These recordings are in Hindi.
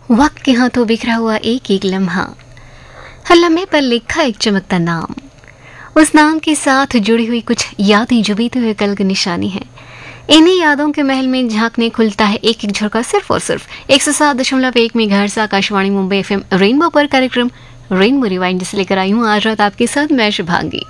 वक्त के हाथों बिखरा हुआ एक एक लम्हा, हर लम्हे पर लिखा एक चमकता नाम, उस नाम के साथ जुड़ी हुई कुछ यादें जो बीते हुए कल की निशानी है। इन्हीं यादों के महल में झांकने खुलता है एक एक झरोका सिर्फ और सिर्फ 107.1 megahertz Akashvani Mumbai FM Rainbow पर कार्यक्रम रेनबो रिवाइंड जिसे लेकर आई हूँ आज रात आपके साथ मैं शुभांगी।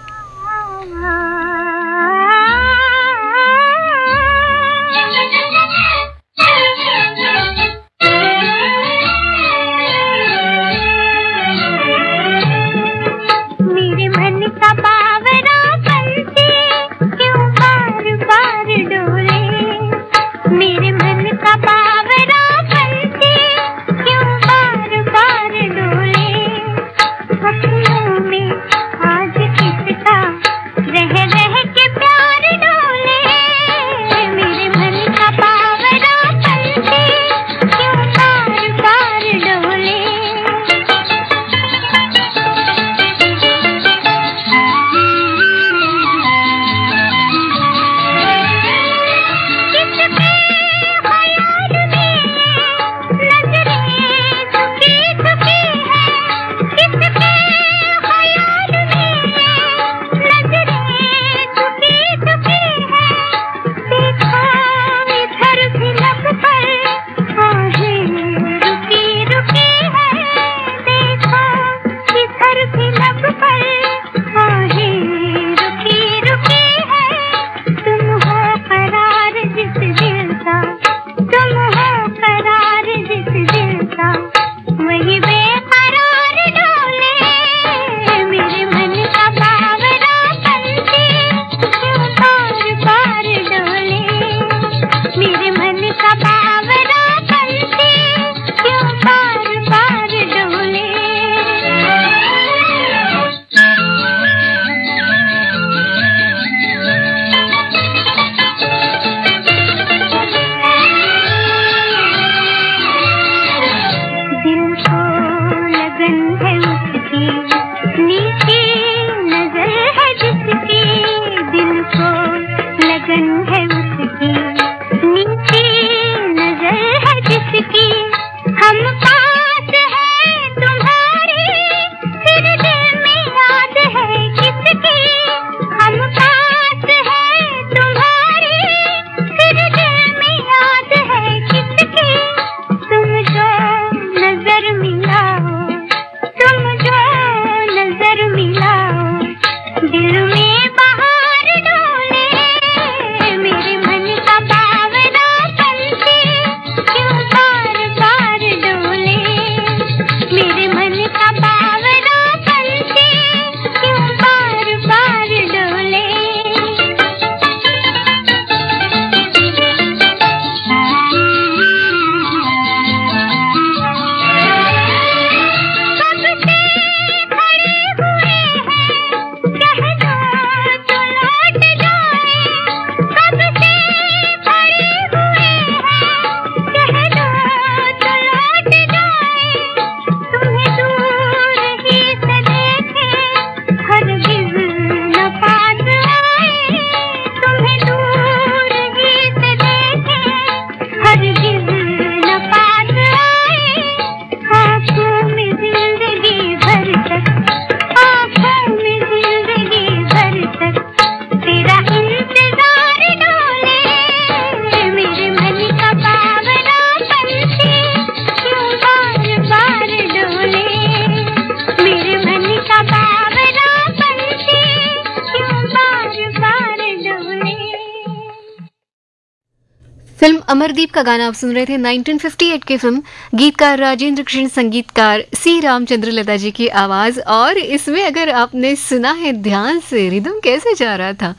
फिल्म अमरदीप का गाना आप सुन रहे थे 1958 की फिल्म, गीतकार राजेंद्र कृष्ण, संगीतकार सी रामचंद्र लता जी की आवाज। और इसमें अगर आपने सुना है ध्यान से रिदम कैसे जा रहा था,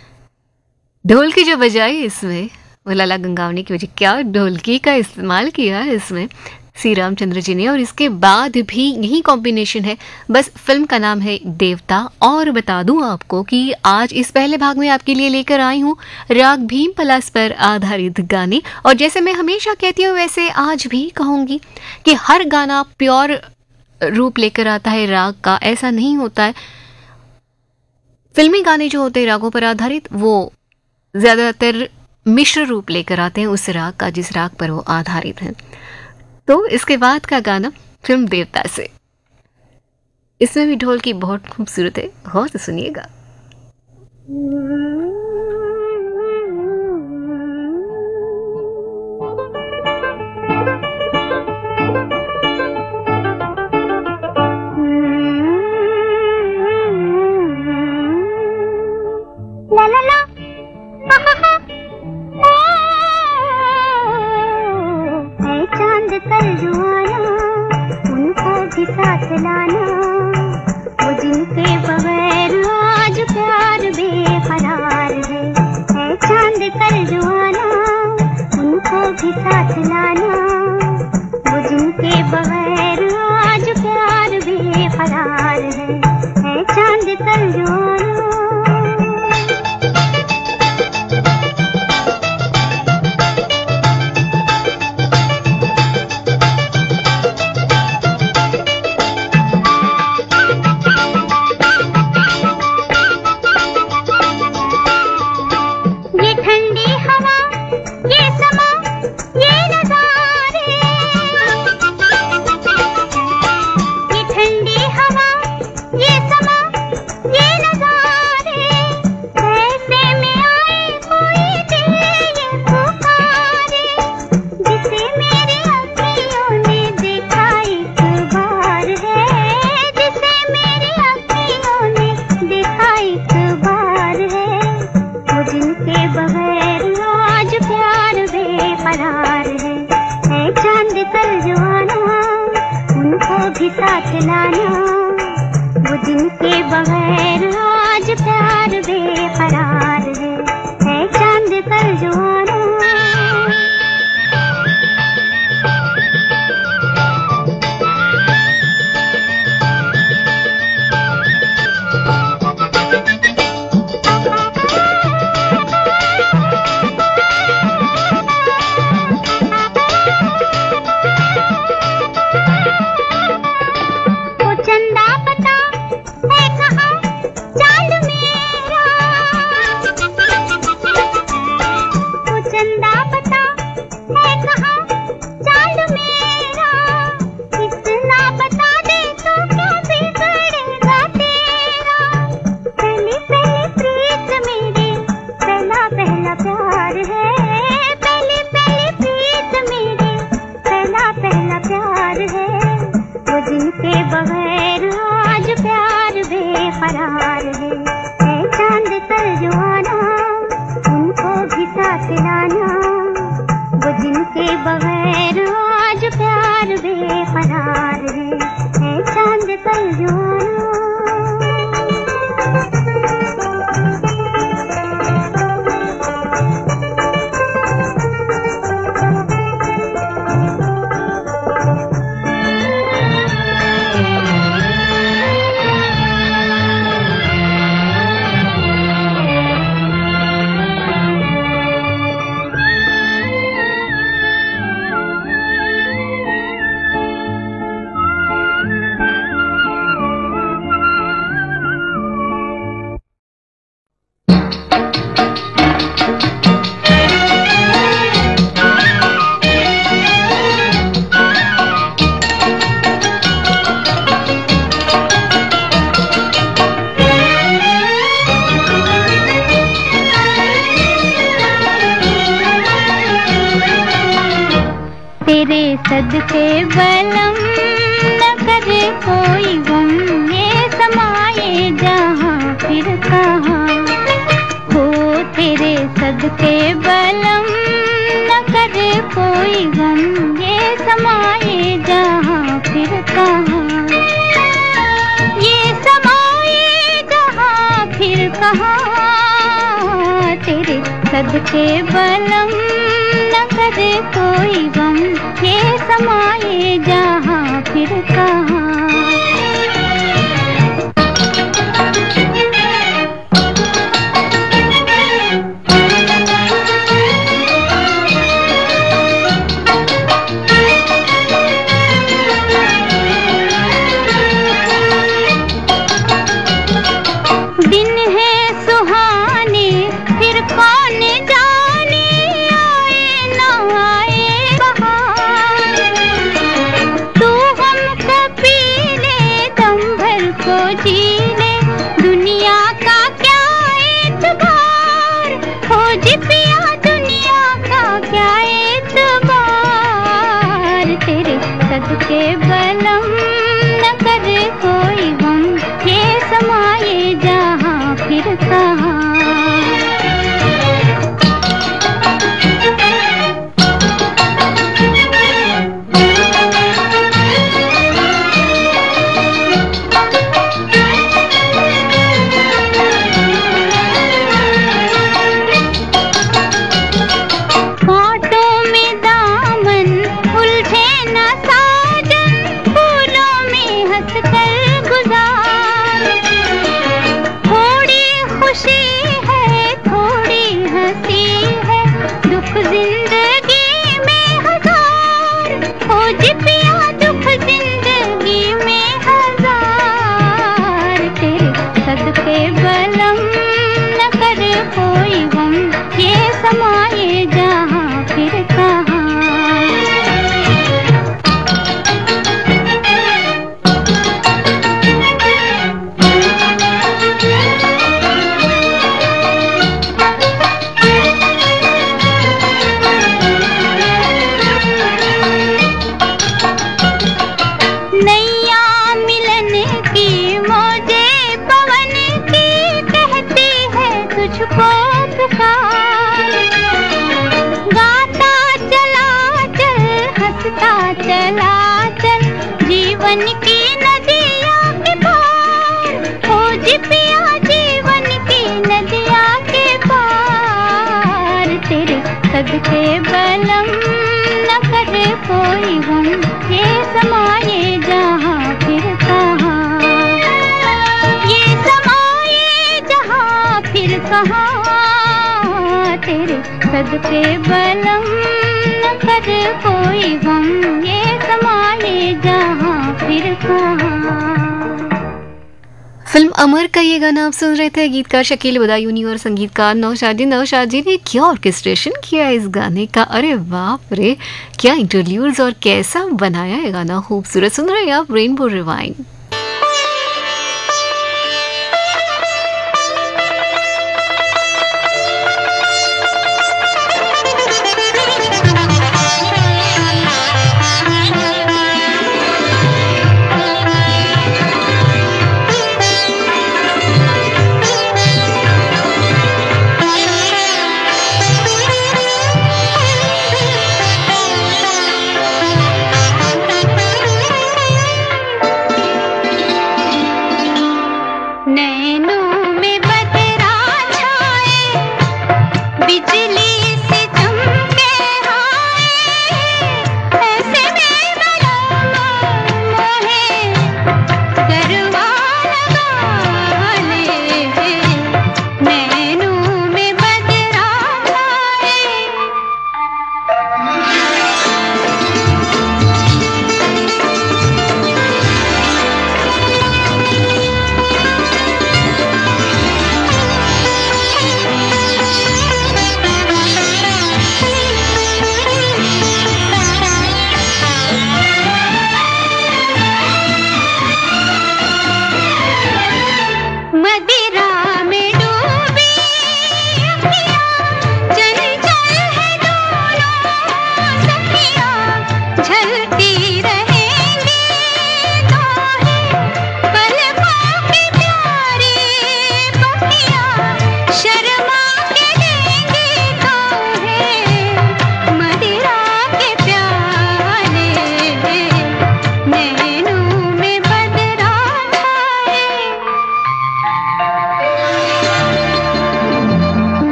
ढोल की जो बजाई इसमें वो लाला गंगावनी की वजह, क्या ढोलकी का इस्तेमाल किया है इसमें सी रामचंद्र जी ने। और इसके बाद भी यही कॉम्बिनेशन है, बस फिल्म का नाम है देवता। और बता दूं आपको कि आज इस पहले भाग में आपके लिए लेकर आई हूँ राग भीम पलास पर आधारित गाने। और जैसे मैं हमेशा कहती हूँ वैसे आज भी कहूँगी कि हर गाना प्योर रूप लेकर आता है राग का, ऐसा नहीं होता है। फिल्मी गाने जो होते हैं रागों पर आधारित, वो ज़्यादातर मिश्र रूप लेकर आते हैं उस राग का जिस राग पर वो आधारित है। तो इसके बाद का गाना फिल्म देवता से, इसमें भी ढोल की बहुत खूबसूरत है, गौर से सुनिएगा। साथ लाना, वो जिनके बगैर आज प्यार बेकरार है चांद कल जो आना, उनको भी साथ लाना, वो जिनके बगैर आज प्यार बेकरार है चांद कल जो आना। साथ लाना, वो जिनके बगैर आज प्यार बेकरार है चांद कल जो आना। सदके बलम न करे कोई गम, ये समाये जहाँ फिर कहाँ हो। तेरे सदके बलम न करे कोई गम, ये समाये जहाँ फिर कहाँ, ये समाये जहाँ फिर कहाँ। तेरे सदके बलम न करे कोई गम, ये समाये जहाँ फिर कहाँ। दिन है सुहाने फिर कौन जाने, आए न आए बहार। सदके बलम न करे कोई गम, ये समाये जहाँ फिर कहाँ। सदके बलम न करे कोई गम, ये समाये जहाँ फिर कहाँ, ये समाये जहाँ फिर कहाँ। तेरे सदके बलम न करे कोई गम, ये समाये जहाँ फिर कहाँ। फिल्म अमर का ये गाना आप सुन रहे थे। गीतकार शकील बदायूनी और संगीतकार नौशाद जी ने क्या ऑर्केस्ट्रेशन किया इस गाने का। अरे बाप रे, क्या इंटरल्यूड्स और कैसा बनाया है गाना, खूबसूरत। सुन रहे हैं आप रेनबो रिवाइंड।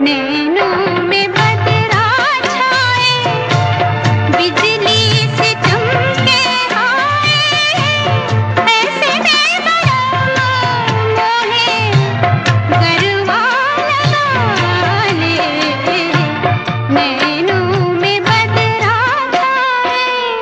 नैनों में बदरा छाए, बिजली से चमके आए, ऐसे में बड़ा मोहे गरबा लगा ले। नैनों में बदरा छाए।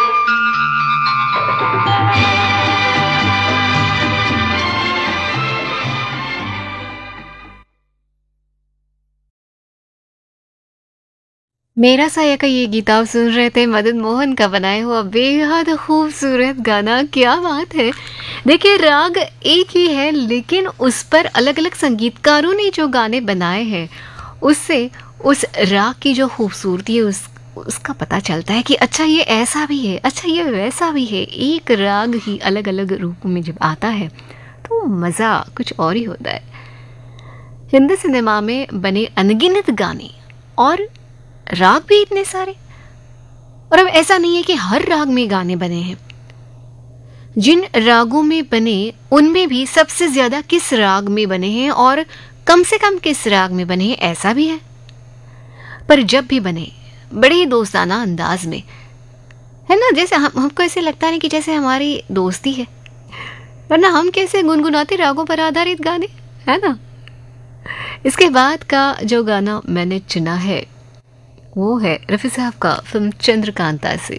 मेरा साया का ये गीत आप सुन रहे थे मदन मोहन का बनाया हुआ बेहद खूबसूरत गाना। क्या बात है। देखिए राग एक ही है लेकिन उस पर अलग अलग संगीतकारों ने जो गाने बनाए हैं उससे उस राग की जो खूबसूरती है उसका पता चलता है कि अच्छा ये ऐसा भी है, अच्छा ये वैसा भी है। एक राग ही अलग अलग रूप में जब आता है तो मज़ा कुछ और ही होता है। हिंदी सिनेमा में बने अनगिनत गाने और राग भी इतने सारे, और अब ऐसा नहीं है कि हर राग में गाने बने हैं। जिन रागों में बने उनमें भी सबसे ज्यादा किस राग में बने हैं और कम से कम किस राग में बने हैं ऐसा भी है। पर जब भी बने बड़े ही दोस्ताना अंदाज में, है ना, जैसे हमको ऐसे लगता है कि जैसे हमारी दोस्ती है, वरना हम कैसे गुनगुनाते रागों पर आधारित गाने, है ना। इसके बाद का जो गाना मैंने चुना है वो है रफ़ी साहब का फिल्म चंद्रकांता से।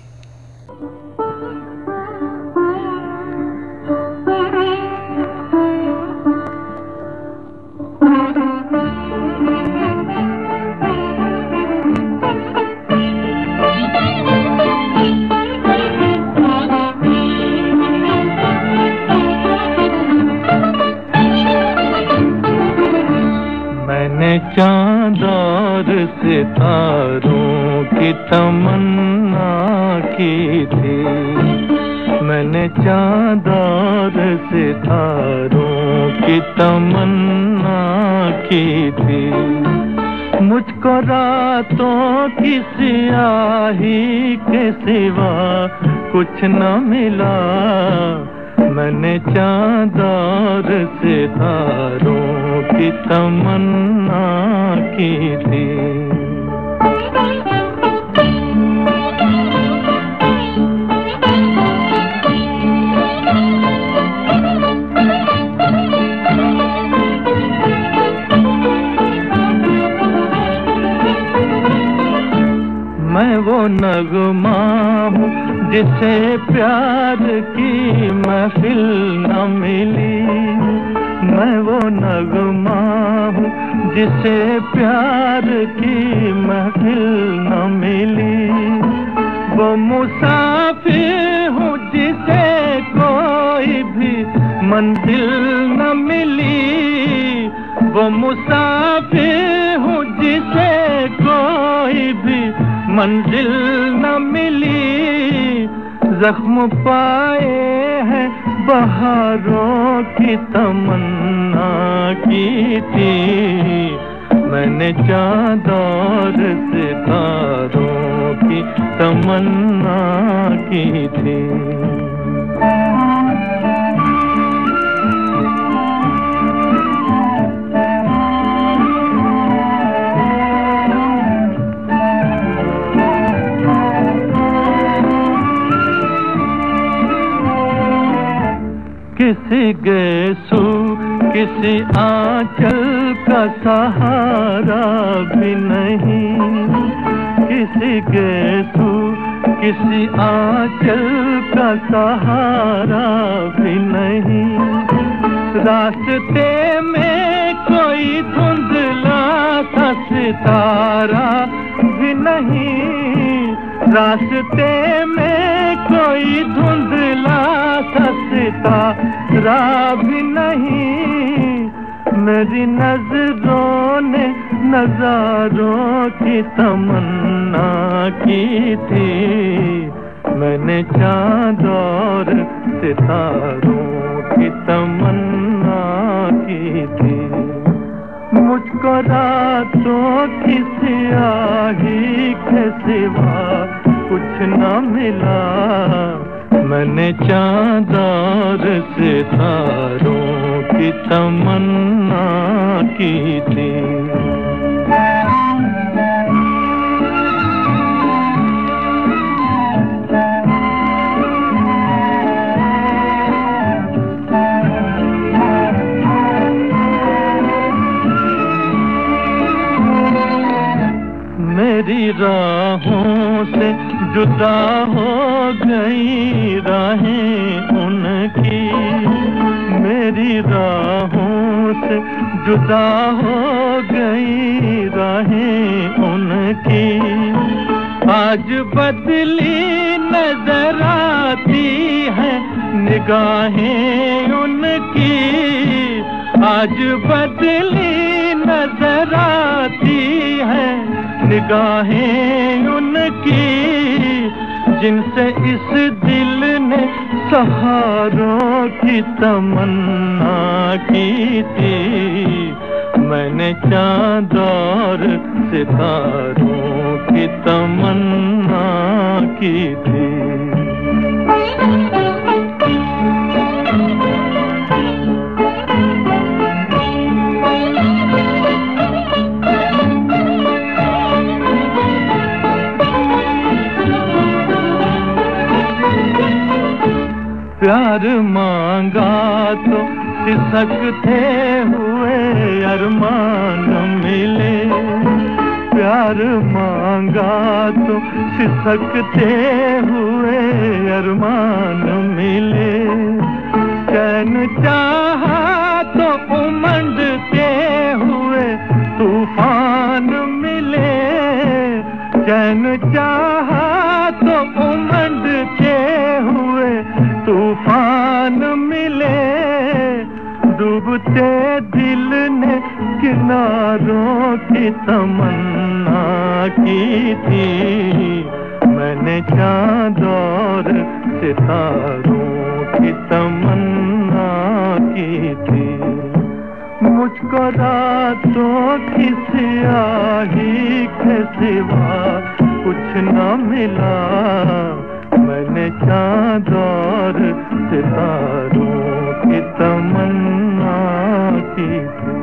मैंने चांद और सितारों की तमन्ना की थी, मैंने चांद और सितारों की तमन्ना की थी। मुझको रातों की स्याही के सिवा कुछ न मिला, मैंने चांद और सितारों की तमन्ना की थी। मैं वो नगमा हूँ जिसे प्यार की महफिल न मिली, मैं वो नगमा हूँ जिसे प्यार की महफिल न मिली। वो मुसाफिर हूँ जिसे कोई भी मंजिल न मिली, वो मुसाफिर हूँ जिसे कोई भी मंजिल न मिली। जख्म पाए हैं बहारों की तमन्ना की थी, मैंने चांद और सितारों की तमन्ना की थी। किसी गेसू किसी आंचल का सहारा भी नहीं, किसी गेसू किसी आंचल का सहारा भी नहीं। रास्ते में कोई धुंधला सा सितारा भी नहीं, रास्ते में कोई धुंधला सा सितारा भी नहीं। मेरी नजरों ने नजारों की तमन्ना की थी, मैंने चांद और सितारों की तमन्ना की थी। मुझको रातों की स्याही के सिवा कुछ न मिला, मैंने चांद और सितारों की तमन्ना की थी। मेरी राहों से जुदा हो गई राहें उनकी, मेरी राहों से जुदा हो गई राहें उनकी। आज बदली नजर आती है निगाहें उनकी, आज बदली नजर आती है निगाहें उनकी, जिनसे इस दिल ने सहारों की तमन्ना की थी। मैंने चाँद और सितारों की तमन्ना की थी। प्यार मांगा तो सिसकते हुए अरमान मिले, प्यार मांगा तो सिसकते हुए अरमान मिले। चैन चाहा तो उमंडते हुए तूफान मिले, चैन चाहा तो उमंडते हुए तूफान मिले। डूबते दिल ने किनारों की तमन्ना की थी। मैंने चाँद और सितारों की तमन्ना की थी। मुझको रातों की स्याही के सिवा कुछ न मिला। मैंने चाँद और सितारों की तमन्ना की थी।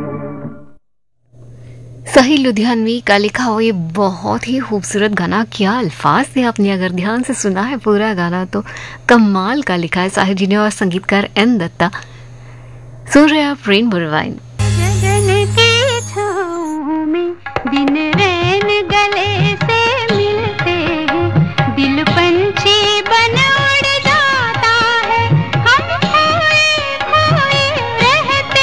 साहिल लुधियानवी का लिखा हो ये बहुत ही खूबसूरत गाना, क्या अल्फाज थे। आपने अगर ध्यान से सुना है पूरा गाना तो कमाल का लिखा है साहिल जी ने और संगीतकार एन दत्ता। सुन रहे आप रेनबो रिवाइन। गगन की छाँव में दिन रैन गले से मिलते हैं, दिल पंछी बन उड़ जाता है, हम खोए खोए रहते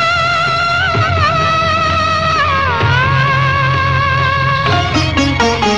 हैं।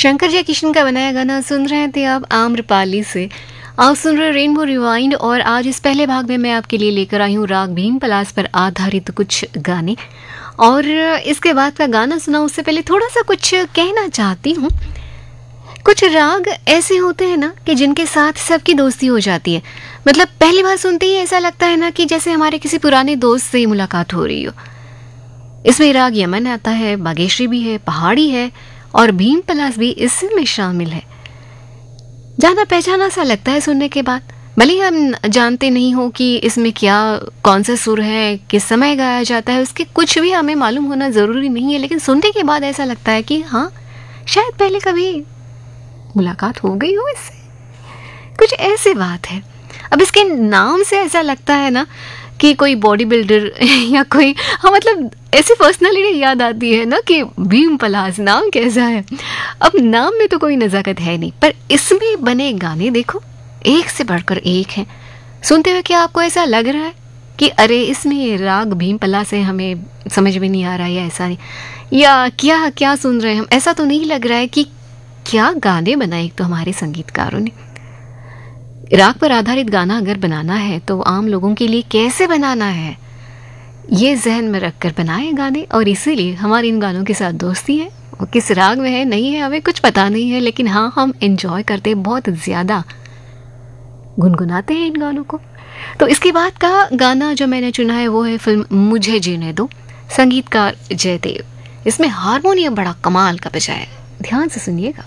शंकर जयकिशन का बनाया गाना सुन रहे थे आप आम्रपाली से। आप सुन रहे रेनबो रिवाइंड और आज इस पहले भाग में मैं आपके लिए लेकर आई हूँ राग भीम पलास पर आधारित कुछ गाने। और इसके बाद का गाना सुना उससे पहले थोड़ा सा कुछ कहना चाहती हूँ। कुछ राग ऐसे होते हैं ना कि जिनके साथ सबकी दोस्ती हो जाती है। मतलब पहली बार सुनते ही ऐसा लगता है ना कि जैसे हमारे किसी पुराने दोस्त से मुलाकात हो रही हो। इसमें राग यमन आता है, बागेश्वरी भी है, पहाड़ी है और भीम पलास भी इसमें शामिल है। जाना पहचाना सा लगता है सुनने के बाद, भले हम जानते नहीं हो कि इसमें क्या कौन सा सुर है, किस समय गाया जाता है, उसके कुछ भी हमें मालूम होना ज़रूरी नहीं है, लेकिन सुनने के बाद ऐसा लगता है कि हाँ शायद पहले कभी मुलाकात हो गई हो इससे, कुछ ऐसी बात है। अब इसके नाम से ऐसा लगता है ना कि कोई बॉडी बिल्डर या कोई, हाँ मतलब ऐसी पर्सनालिटी याद आती है ना कि भीम पलास नाम कैसा है। अब नाम में तो कोई नज़ाकत है नहीं, पर इसमें बने गाने देखो एक से बढ़कर एक हैं। सुनते हुए क्या आपको ऐसा लग रहा है कि अरे इसमें राग भीम पलास है, हमें समझ में नहीं आ रहा है या ऐसा नहीं, या क्या क्या सुन रहे हैं हम, ऐसा तो नहीं लग रहा है कि क्या गाने बनाए तो हमारे संगीतकारों ने। राग पर आधारित गाना अगर बनाना है तो आम लोगों के लिए कैसे बनाना है, ये जहन में रखकर बनाए गाने। और इसीलिए हमारे इन गानों के साथ दोस्ती है। वो किस राग में है नहीं है हमें कुछ पता नहीं है, लेकिन हाँ हम एंजॉय करते हैं, बहुत ज़्यादा गुनगुनाते हैं इन गानों को। तो इसके बाद का गाना जो मैंने चुना है वो है फिल्म मुझे जीने दो, संगीतकार जयदेव। इसमें हारमोनियम बड़ा कमाल का बजाया है, ध्यान से सुनिएगा।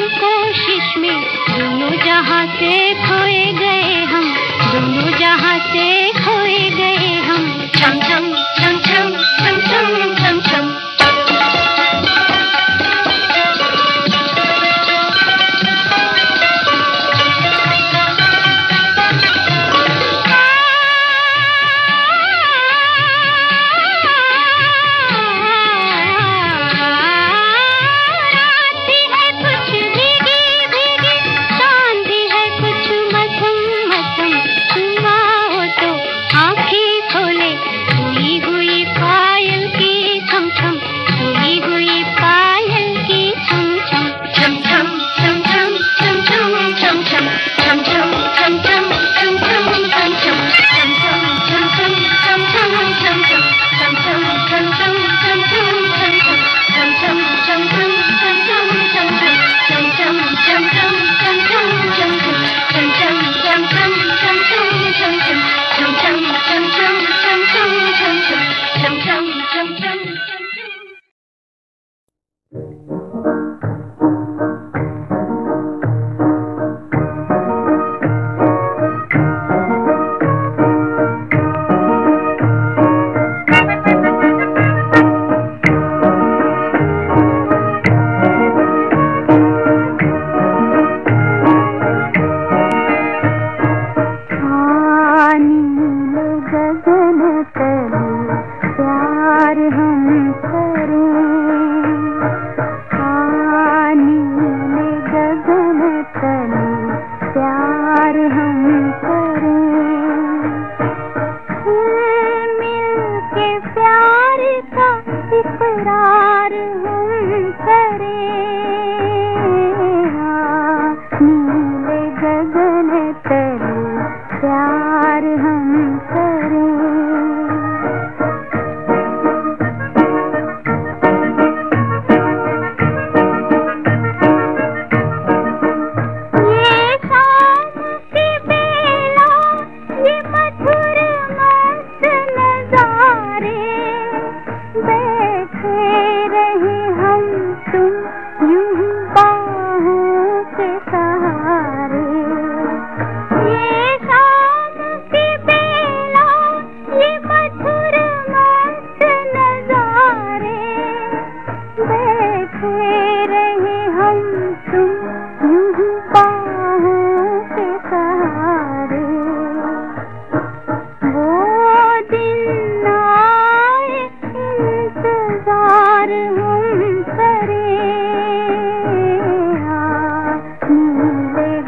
जहाँ से खोए गए हम, दोनों जहाँ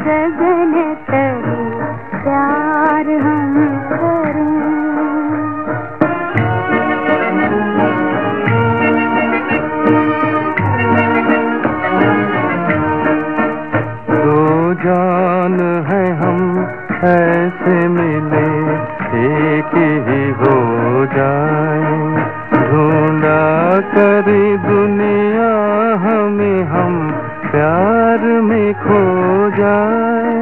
गगन तले प्यार हम करें। दो जान है हम ऐसे मिले एक ही हो जाए, ढूंढा करी दुनिया हमें हम प्यार में खो जाए।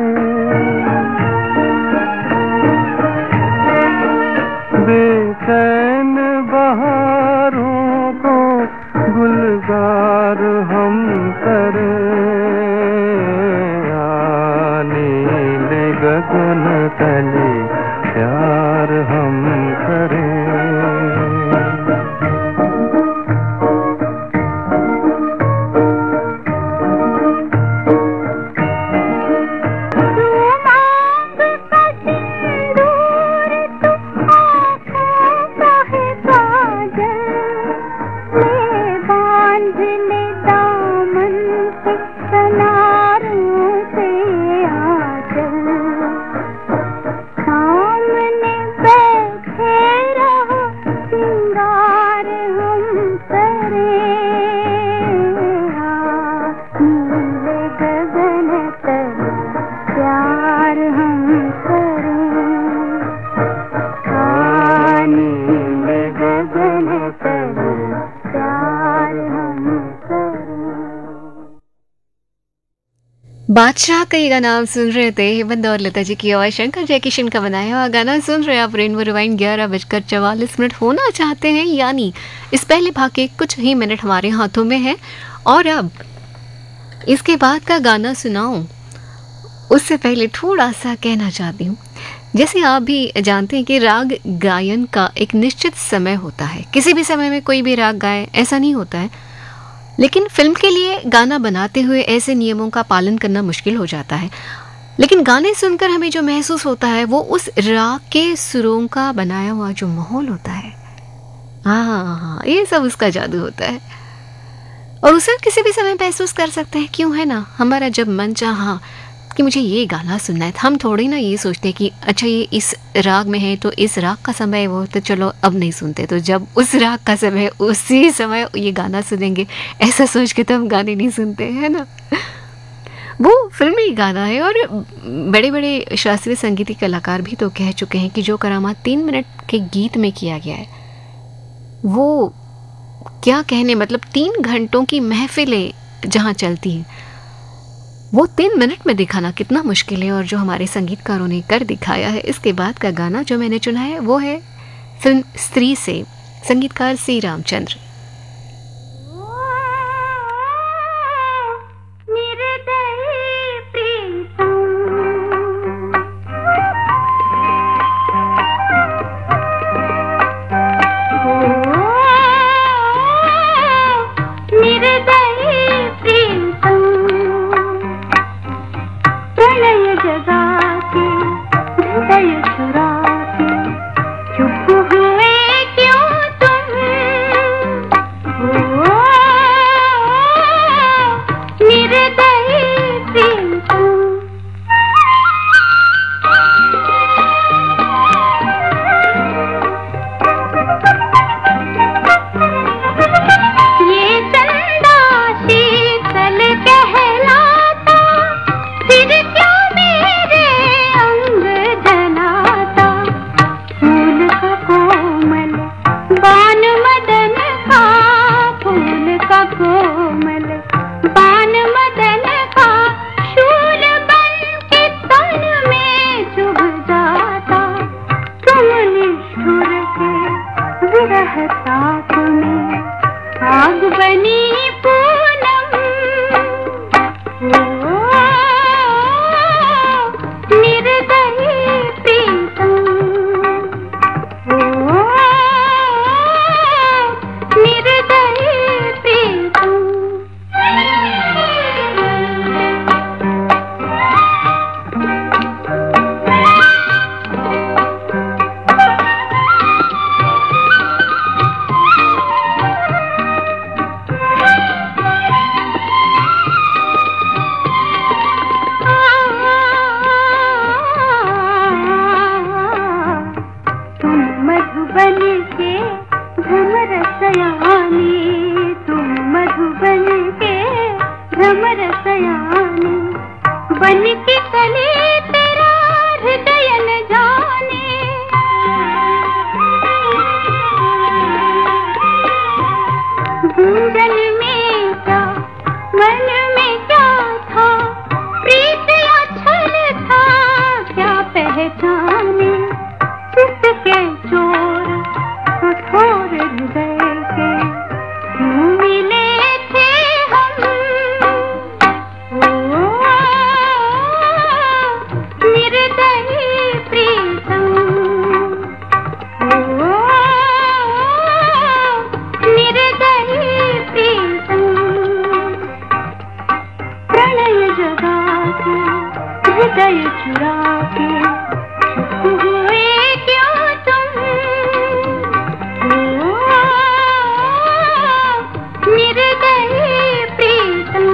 बेचैन बहारों को गुलजार हम करें, नीले गगन तले प्यार हम करें। बादशाह का ये गाना आप सुन रहे थे, हेमंत और लता जी की आवाज शंकर जयकिशन का बनाया हुआ गाना सुन रहे हैं आप। रेनबो रिवाइंड 11:44 होना चाहते हैं, यानी इस पहले भाग के कुछ ही मिनट हमारे हाथों में है। और अब इसके बाद का गाना सुनाऊं उससे पहले थोड़ा सा कहना चाहती हूँ, जैसे आप भी जानते हैं कि राग गायन का एक निश्चित समय होता है, किसी भी समय में कोई भी राग गाए ऐसा नहीं होता है। लेकिन फिल्म के लिए गाना बनाते हुए ऐसे नियमों का पालन करना मुश्किल हो जाता है। लेकिन गाने सुनकर हमें जो महसूस होता है वो उस राग के सुरों का बनाया हुआ जो माहौल होता है, हाँ, ये सब उसका जादू होता है। और उसे किसी भी समय महसूस कर सकते हैं, क्यों है ना। हमारा जब मन चाहा कि मुझे ये गाना सुनना है, हम थोड़ी ना ये सोचते कि अच्छा ये इस राग में है तो इस राग का समय वो तो चलो अब नहीं सुनते, तो जब उस राग का समय उसी समय ये गाना सुनेंगे ऐसा सोच के तो हम गाने नहीं सुनते हैं ना। वो फिल्मी गाना है। और बड़े बड़े शास्त्रीय संगीत कलाकार भी तो कह चुके हैं कि जो करामात 3 मिनट के गीत में किया गया है वो क्या कहने, मतलब 3 घंटों की महफिलें जहाँ चलती हैं वो 3 मिनट में दिखाना कितना मुश्किल है, और जो हमारे संगीतकारों ने कर दिखाया है। इसके बाद का गाना जो मैंने चुना है वो है फिल्म स्त्री से, संगीतकार सी रामचंद्र। फिर क्यों मेरे बन के चले तेरा हृदय न जाने, गुंजन में क्या मन में क्या था, प्रीत या छल था क्या पहचाने। किसके चोर कठोर हृदय के क्यों मिले थे हम। निर्दयी प्रीतम, निर्दयी प्रीतम, प्रणय जगा के हृदय चुरा के हुए क्यों तुम। निर्दयी प्रीतम,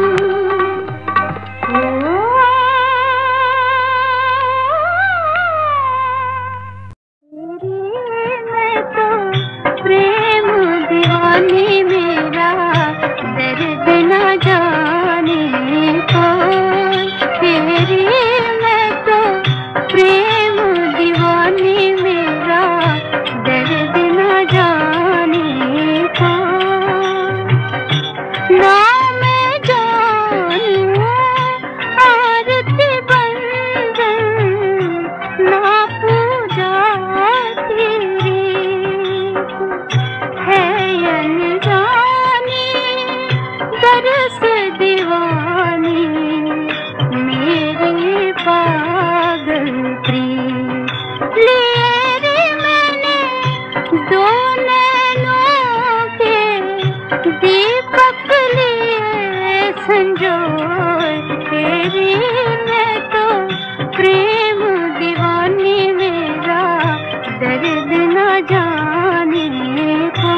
मैं तो प्रेम दीवानी मेरा दर्द न जाने को। तेरी मैं तो प्रेम दीवानी मेरा दर्द न जाने को। ना मैं जानूं आरती बंधन, ना पूजा तेरी है अनजानी दरस दीवानी मेरी पागल प्रीत। लिए रे मैंने दो नैनों के दीपक लिए संजोए। तेरी मैं तो प्रेम दीवानी मेरा दर्द न जाने को।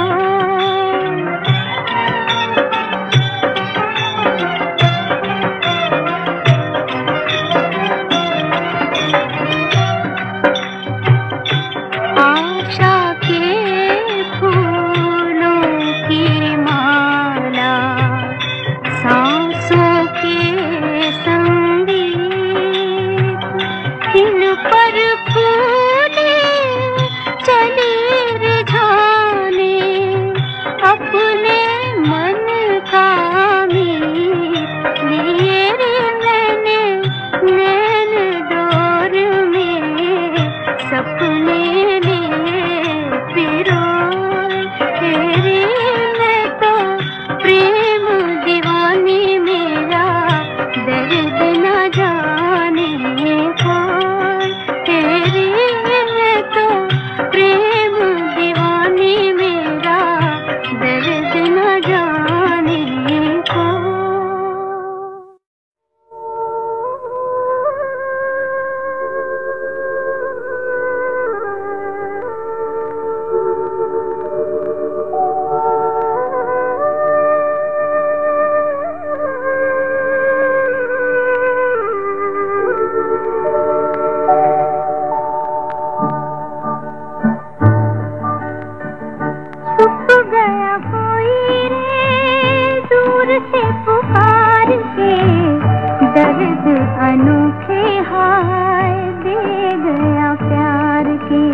आशा के फूलों की माला, सांसों के संगीत, इन पर फूले चली रिझाने अपने मन का मीत। लिए रे मैंने नैन डोर में सपने लिए पिरोए। तेरी मैं तो प्रेम दीवानी मेरा दर्द न जाने को। तेरी मैं तो प्रेम दीवानी मेरा दर्द न जाने को। छुप गया कोई रे दूर से पुकार के, दर्द अनोखे हाय दे गया प्यार के।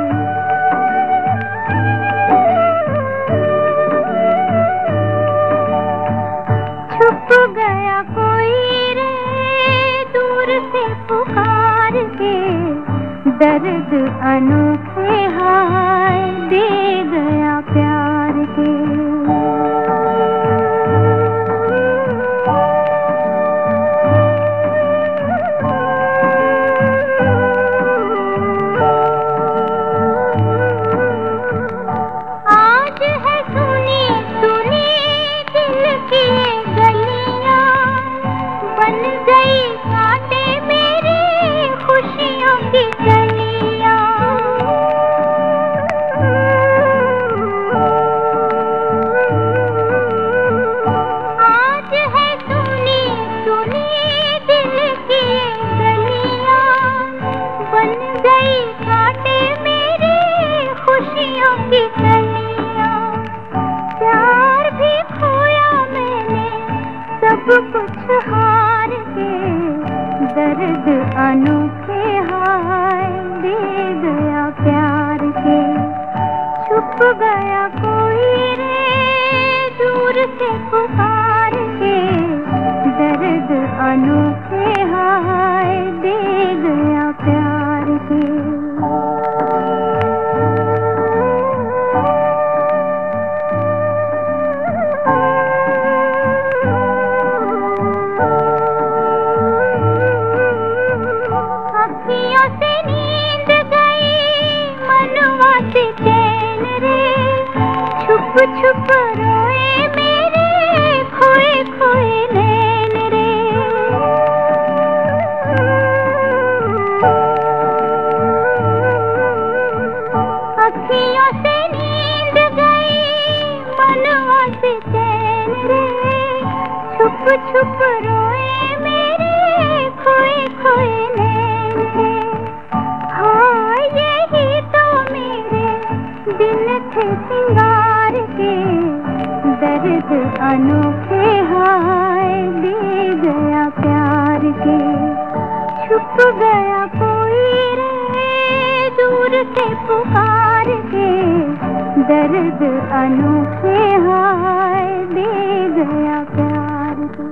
छुप गया कोई रे दूर से पुकार के, दर्द अनोखे हाय दे गया प्यार के। आज है सुनी सुनी दिल की गलियां, बन गई कांटे मेरी खुशियों की गलियां। दर्द अनोखे हाय दे गया प्यार के। छुप गया कोई रे दूर से पुकार के, दर्द अनोखे हाय दे गया प्यार के। अखियों से नींद गई मनवा से चैन रे, छुप छुप रोए मेरे खोए खोए नैन रे। अखियों से नींद गई मनवा से चैन रे, छुप छुप रोए मेरे खोए खोए नैन रे। हाँ यही तो मेरे दिन थे सिंगार के, दर्द अनोखे हाय दे गया प्यार के। छुप गया कोई रे दूर से पुकार के, दर्द अनोखे हाय दे गया प्यार के।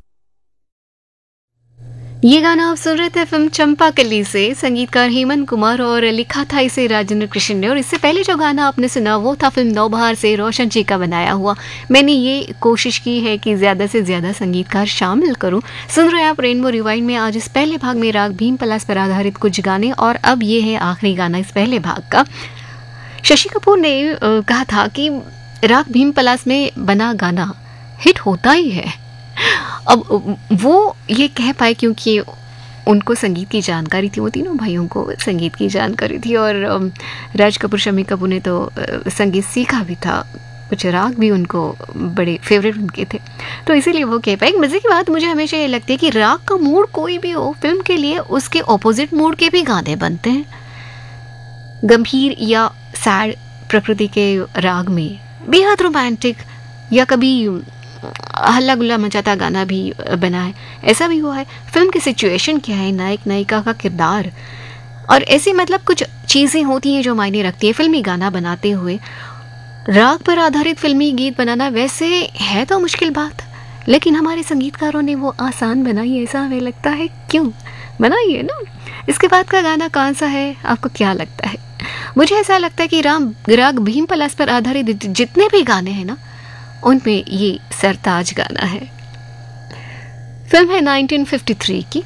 ये गाना आप सुन रहे थे फिल्म चंपाकली से, संगीतकार हेमंत कुमार, और लिखा था इसे राजेंद्र कृष्ण ने। और इससे पहले जो गाना आपने सुना वो था फिल्म नौबहार से रोशन जी का बनाया हुआ। मैंने ये कोशिश की है कि ज़्यादा से ज़्यादा संगीतकार शामिल करूं। सुन रहे हैं आप रेनबो रिवाइंड में। आज इस पहले भाग में राग भीम पलास पर आधारित कुछ गाने, और अब ये है आखिरी गाना इस पहले भाग का। शशि कपूर ने कहा था कि राग भीम पलास में बना गाना हिट होता ही है। अब वो ये कह पाए क्योंकि उनको संगीत की जानकारी थी, वो तीनों भाइयों को संगीत की जानकारी थी, और राज कपूर शम्मी कपूर ने तो संगीत सीखा भी था, कुछ राग भी उनको बड़े फेवरेट उनके थे, तो इसीलिए वो कह पाए। एक मज़े की बात मुझे हमेशा ये लगती है कि राग का मूड कोई भी हो, फिल्म के लिए उसके ऑपोजिट मूड के भी गाने बनते हैं। गंभीर या सैड प्रकृति के राग में बेहद रोमांटिक या कभी हल्ला गुल्ला मचाता गाना भी बना है, ऐसा भी हुआ है। फिल्म की सिचुएशन क्या है, नायक नायिका का किरदार, और ऐसी मतलब कुछ चीज़ें होती हैं जो मायने रखती है फिल्मी गाना बनाते हुए। राग पर आधारित फिल्मी गीत बनाना वैसे है तो मुश्किल बात, लेकिन हमारे संगीतकारों ने वो आसान बनाई, ऐसा हमें लगता है। क्यों बनाई है ना। इसके बाद का गाना कौन सा है, आपको क्या लगता है? मुझे ऐसा लगता है कि राग भीम पलास पर आधारित जितने भी गाने हैं ना, उनमें ये सरताज गाना है। फिल्म है 1953 की,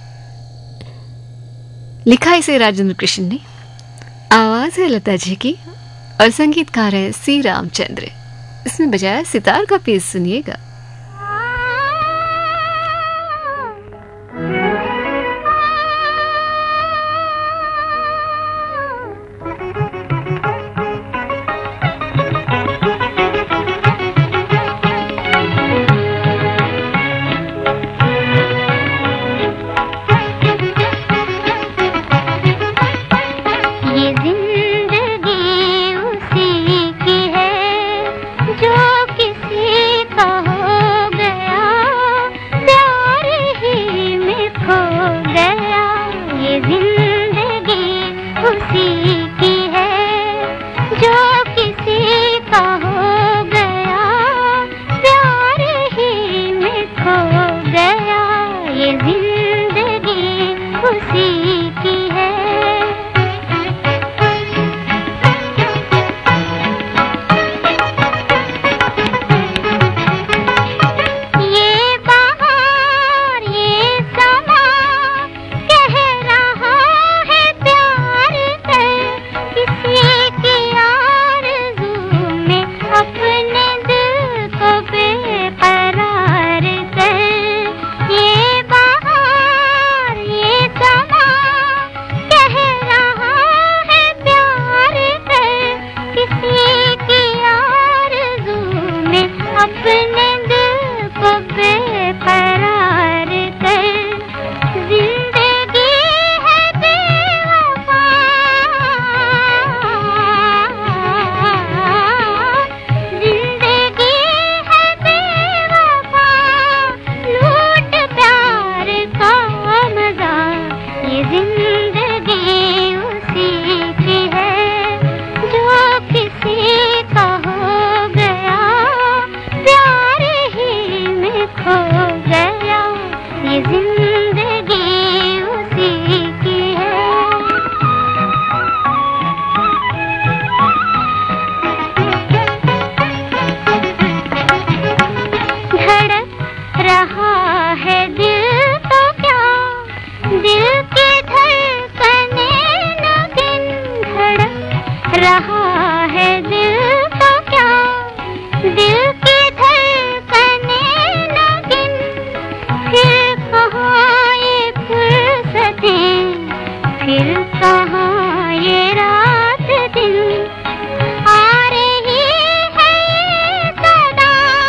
लिखा इसे राजेंद्र कृष्ण ने, आवाज है लता जी की, और संगीतकार है सी रामचंद्र। इसमें बजाया सितार का पीस, सुनिएगा। ये बहार ये समा फिर कहाँ ये रात दिन आ रही है सदा,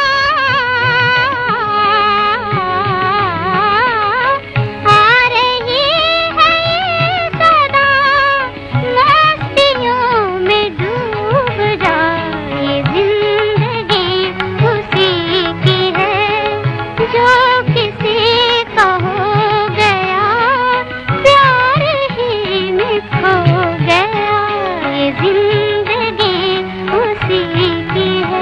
आ रही है सदा, मस्तियों में डूब जाए जिंदगी उसी की है जो किसी का हो गया, प्यार ही में खो गया, ये जिंदगी उसी की है।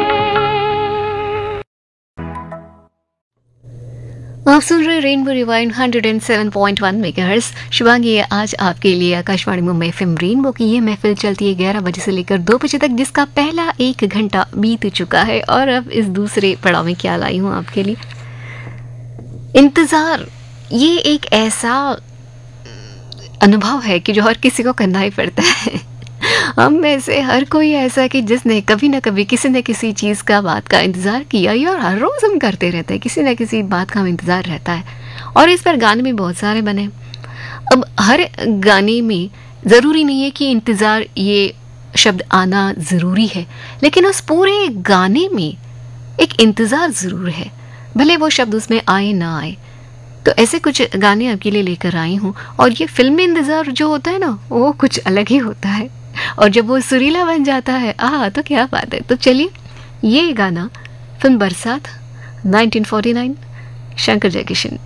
आप सुन रहे रेनबो रिवाइंड 107.1 मेगाहर्ट्ज। शिवांगी है आज आपके लिए आकाशवाणी मुंबई एफएम रेनबो की ये महफिल चलती है 11 बजे से लेकर 2 बजे तक, जिसका पहला 1 घंटा बीत चुका है और अब इस दूसरे पड़ाव में क्या लाई हूँ आपके लिए। इंतजार ये एक ऐसा अनुभव है कि जो हर किसी को करना ही पड़ता है। हम में से हर कोई ऐसा है कि जिसने कभी ना कभी किसी न किसी चीज़ का बात का इंतज़ार किया ही, और हर रोज़ हम करते रहते हैं, किसी न किसी बात का हम इंतज़ार रहता है। और इस पर गाने भी बहुत सारे बने। अब हर गाने में ज़रूरी नहीं है कि इंतज़ार ये शब्द आना ज़रूरी है, लेकिन उस पूरे गाने में एक इंतज़ार ज़रूर है, भले वो शब्द उसमें आए ना आए। तो ऐसे कुछ गाने आपके लिए लेकर आई हूँ, और ये फिल्मी इंतज़ार जो होता है ना, वो कुछ अलग ही होता है, और जब वो सुरीला बन जाता है तो क्या बात है। तो चलिए, ये गाना फिल्म बरसात 1949, शंकर जयकिशन।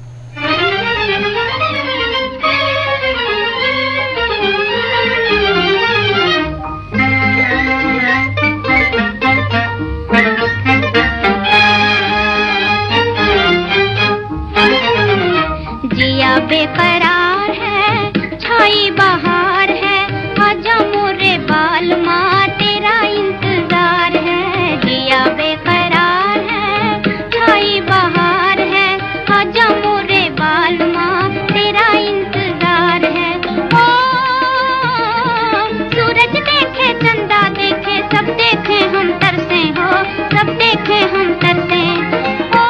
जिया बेकरार है, छाई बहार है, आजा मोरे बालमा तेरा इंतजार है। जिया बेकरार है, छाई बहार है, आजा मोरे बालमा तेरा इंतजार है। ओ सूरज देखे चंदा देखे सब देखे हम तरसे हो, सब देखे हम तरसे। ओ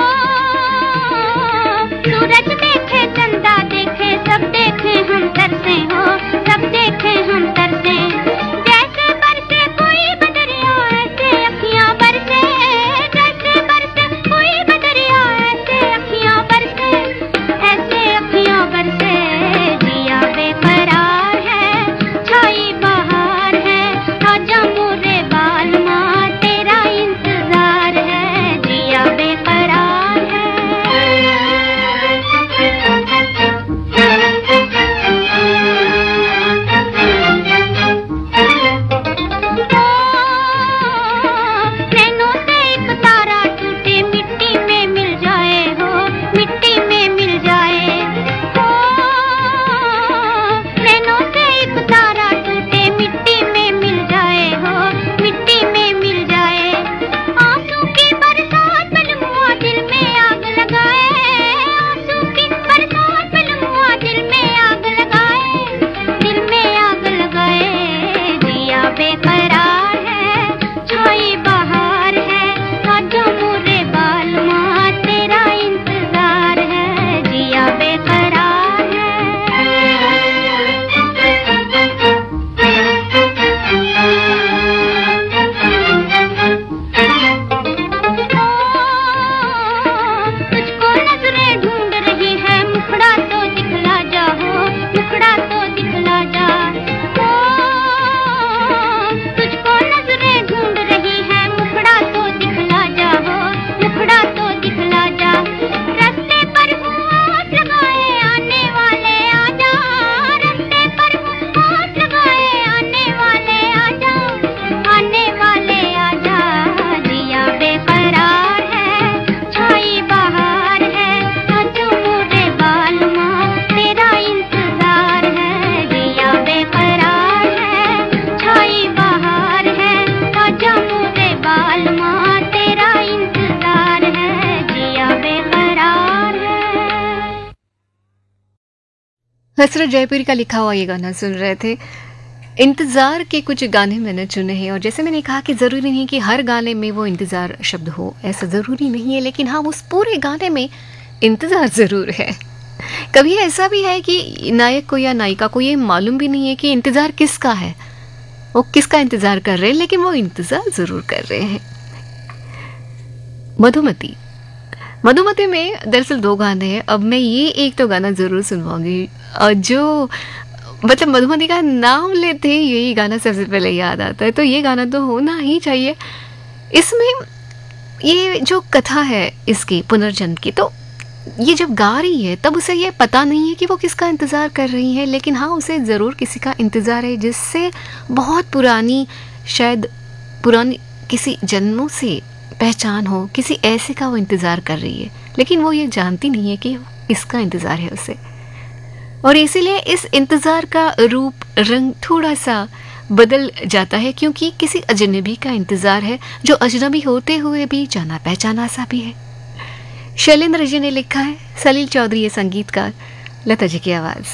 सूरज देखे चंदा देखे सब देखे हम तरसे हो, सब देखे हम तरसे। जैसे बरसे कोई बदरिया ऐसे अखियां बरसे, जैसे बरसे कोई बदरिया ऐसे अखियां बरसे, ऐसे अखियां बरसे। जिया बेकरार है, छाई बहार है, आजा मोरे बालमा तेरा इंतजार है। जिया बेकरार है। नैनों से एक तारा टूटे मिट्टी में मिल जाए हो, मिट्टी में मिल जाए। नैनों से एक तारा टूटे मिट्टी में मिल जाए हो, मिट्टी में मिल जाए। आंसू की बरसात बलमुआ दिल में आग लगाए, आंसू की बरसात बलमुआ दिल में आग लगाए, दिल में आग लगाए। जिया बेकरार है, छाई बहार है, आजा मोरे बालमा तेरा इंतजार है। जिया बेकरार है। तुझको नजरें ढूंढ रही है, मुखड़ा तो दिखला जा हो, मुखड़ा तो दिखला जा। तुझको नजरें ढूंढ रही है, मुखड़ा तो दिखला जा हो, मुखड़ा तो दिखला जा। रास्ते पर हूँ आस लगाए आने वाले आजा, रास्ते पर हूँ आस लगाए आने वाले आजा, आने वाले आजा। जिया बेकरार है, छाई बहार है, आजा मोरे बालमा तेरा इंतजार है। जिया बेकरार है, छाई बहार है, आजा मोरे बालमा तेरा इंतजार है। जिया बेकरार है। हसरत जयपुरी का लिखा हुआ ये गाना सुन रहे थे। इंतज़ार के कुछ गाने मैंने चुने हैं, और जैसे मैंने कहा कि ज़रूरी नहीं कि हर गाने में वो इंतज़ार शब्द हो, ऐसा ज़रूरी नहीं है, लेकिन हाँ उस पूरे गाने में इंतज़ार ज़रूर है। कभी ऐसा भी है कि नायक को या नायिका को ये मालूम भी नहीं है कि इंतजार किसका है, वो किसका इंतजार कर रहे हैं, लेकिन वो इंतजार जरूर कर रहे हैं। मधुमती, मधुमती में दरअसल 2 गाने हैं। अब मैं ये एक तो गाना जरूर सुनवाऊंगी जो मतलब मधुमती का नाम लेते ही यही गाना सबसे पहले याद आता है, तो ये गाना तो होना ही चाहिए। इसमें ये जो कथा है इसकी पुनर्जन्म की, तो ये जब गा रही है तब उसे ये पता नहीं है कि वो किसका इंतज़ार कर रही है, लेकिन हाँ उसे ज़रूर किसी का इंतज़ार है जिससे बहुत पुरानी, शायद पुरानी किसी जन्मों से पहचान हो, किसी ऐसे का वो इंतज़ार कर रही है, लेकिन वो ये जानती नहीं है कि किसका इंतज़ार है उसे। और इसीलिए इस इंतज़ार का रूप रंग थोड़ा सा बदल जाता है, क्योंकि किसी अजनबी का इंतज़ार है जो अजनबी होते हुए भी जाना पहचाना सा भी है। शैलेंद्र जी ने लिखा है, सलील चौधरी ये संगीतकार, लता जी की आवाज़।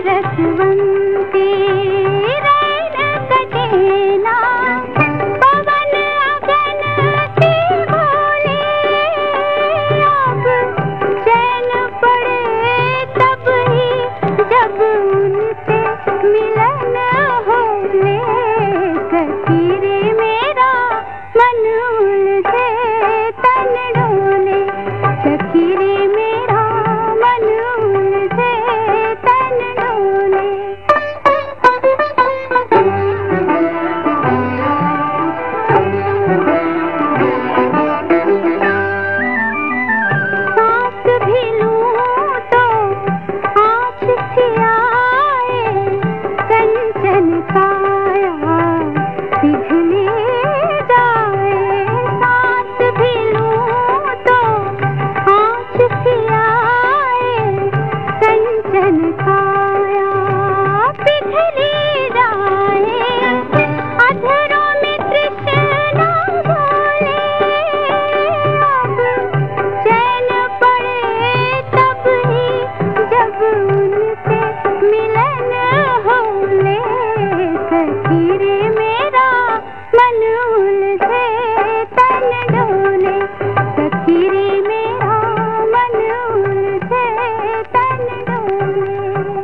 रसवंती रैन कटेला पवन अगन से बोले अब चैन पड़े तब ही जब उनसे मिलन होले सखी रे मेरा मन उलझे तन डोले सखी रे मेरा मन उलझे तन डोले सांस भी लूं तो आँख से आए कंचन काया पिघले जाए सांस भी लूं तो आँख से आए कंचन काया पिघले जाए अधरों में तृष्णा बोले अब चैन पड़े तब ही जब उनसे मिलन होले सखी रे मेरा मन उलझे तन डोले सखी रे मेरा मन उलझे तन डोले।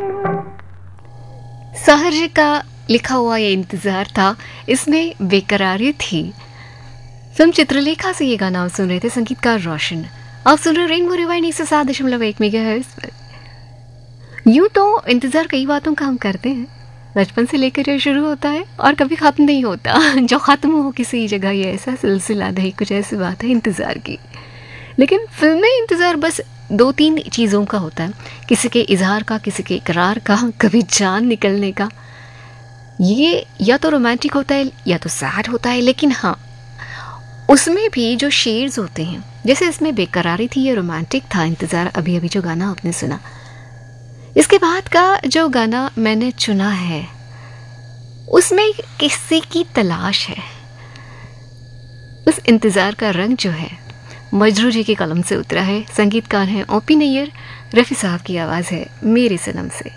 सहर जी का लिखा हुआ ये इंतजार था, इसमें बेकरारी थी। फिल्म चित्रलेखा से ये गाना आप सुन रहे थे, संगीतकार रोशन। आप सुन रहे रेनबो रिवाइंड 107.1 मेगाहर्ट्ज पर। यूं तो इंतजार कई बातों का हम करते हैं, बचपन से लेकर ये शुरू होता है और कभी खत्म नहीं होता। जो खत्म हो किसी जगह, ये ऐसा सिलसिला नहीं, कुछ ऐसी बात है इंतजार की। लेकिन फिल्म में इंतजार बस 2-3 चीज़ों का होता है, किसी के इजहार का, किसी के इकरार का, कभी जान निकलने का। ये या तो रोमांटिक होता है या तो सैड होता है, लेकिन हाँ उसमें भी जो शेड्स होते हैं, जैसे इसमें बेकरारी थी, ये रोमांटिक था। इंतजार अभी अभी जो गाना आपने सुना, इसके बाद का जो गाना मैंने चुना है उसमें किसी की तलाश है। उस इंतजार का रंग जो है मजरू जी की कलम से उतरा है। संगीतकार हैं ओपी नैयर, रफ़ी साहब की आवाज़ है मेरे सनम से।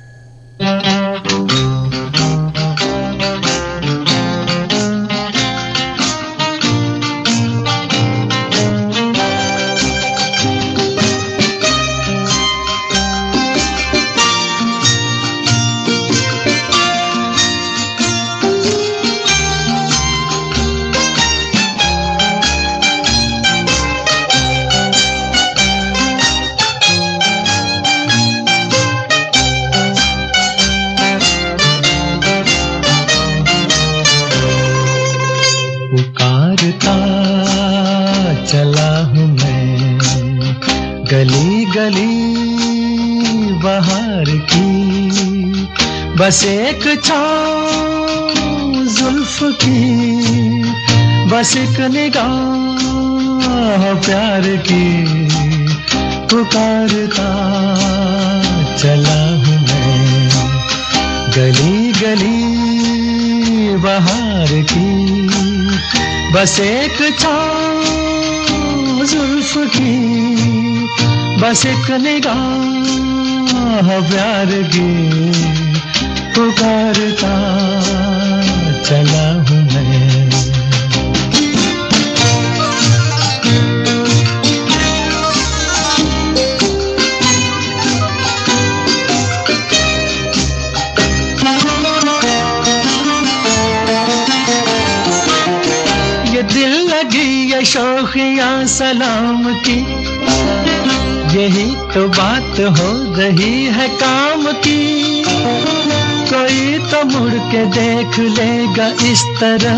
पुकारता चला हूँ मैं गली गली बहार की, बस एक छाँव जुल्फ की, बस एक निगाह प्यार की। पुकारता चला हूँ मैं गली गली बहार की, बस एक छाँव जुल्फ की, बस एक निगाह प्यार की। पुकारता चला हूँ मैं। ये दिल लगी ये शौकिया सलाम की, यही तो बात हो रही है काम की। कोई तो मुड़ के देख लेगा इस तरह,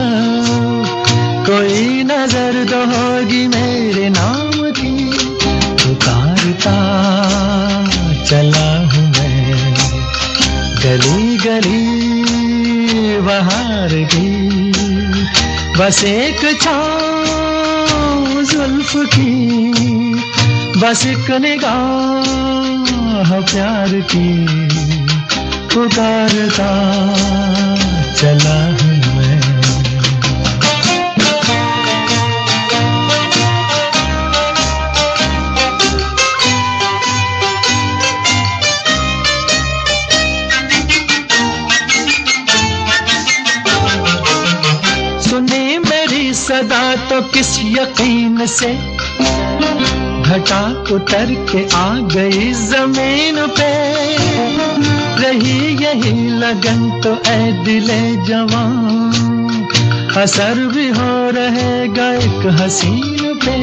कोई नजर तो होगी मेरे नाम की। पुकारता चला हूँ मैं गली गली बहार की, बस एक छाँव जुल्फ की, बस एक निगाह प्यार की। पुकारता चला हूँ मैं। सदा तो किस यकीन से घटा उतर के आ गई जमीन पे। रही यही लगन तो ऐ दिले जवान, असर भी हो रहेगा एक हसीन पे।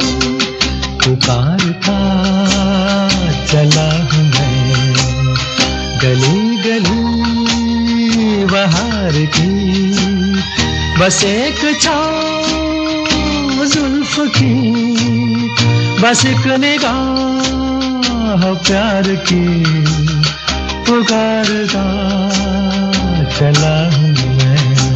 पुकारता चला हूँ मैं गली गली बहार की, बस एक छाँव जुल्फ की, बस एक निगाह प्यार की। पुकारता चला हूँ मैं।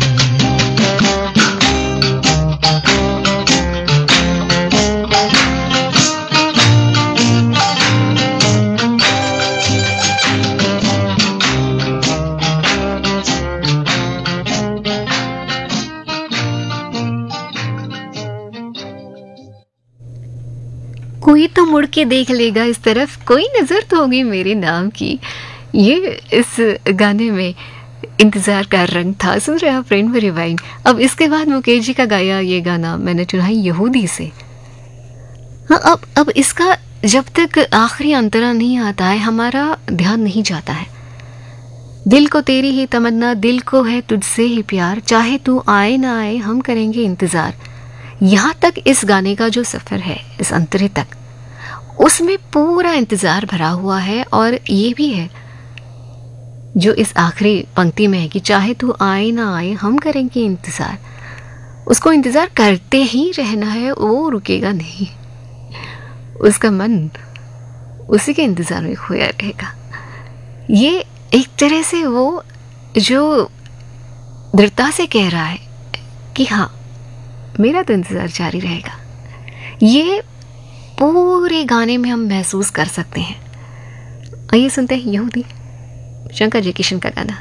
कोई तो मुड़ के देख लेगा इस तरफ, कोई नजर तो होगी मेरे नाम की। ये इस गाने में इंतजार का रंग था। सुन रहे आप रेनबो रिवाइंड। अब इसके बाद मुकेश जी का गाया ये गाना मैंने चुना है यहूदी से। हाँ, अब इसका जब तक आखिरी अंतरा नहीं आता है हमारा ध्यान नहीं जाता है। दिल को तेरी ही तमन्ना, दिल को है तुझसे ही प्यार, चाहे तू आए ना आए हम करेंगे इंतजार। यहाँ तक इस गाने का जो सफर है, इस अंतरे तक, उसमें पूरा इंतजार भरा हुआ है। और ये भी है जो इस आखिरी पंक्ति में है कि चाहे तू आए ना आए हम करेंगे इंतजार। उसको इंतजार करते ही रहना है, वो रुकेगा नहीं। उसका मन उसी के इंतजार में खोया रहेगा। ये एक तरह से वो जो दृढ़ता से कह रहा है कि हाँ मेरा तो इंतजार जारी रहेगा। ये पूरे गाने में हम महसूस कर सकते हैं। आइए सुनते हैं यहूदी, शंकर जय किशन का गाना।